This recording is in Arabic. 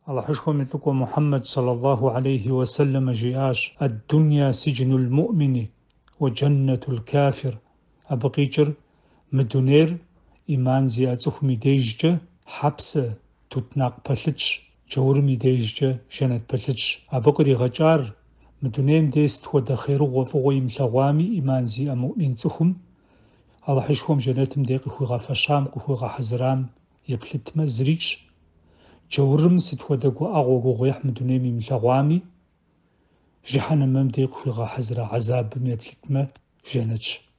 الله حشكم يطلقوا محمد صلى الله عليه وسلم جياش الدنيا سجن المؤمن وجنة الكافر أبقيجر مدونير إيمان زي أتخمي ديججة حبسة تتناق بلتش جورمي ديججة جنة بلتش أبقري غجار مدونيم ديست ودخيرو وفوغي ملغوامي إيمان زي المؤمن تخم الله حشكم جناتم ديق خوغا فشام خوغا حزرام يبلت مزريج جورم ستودقو أغوغو يحمد نيمي ملغوامي جحنا ممديق خوغا حزر عذاب ميبلتما جنتش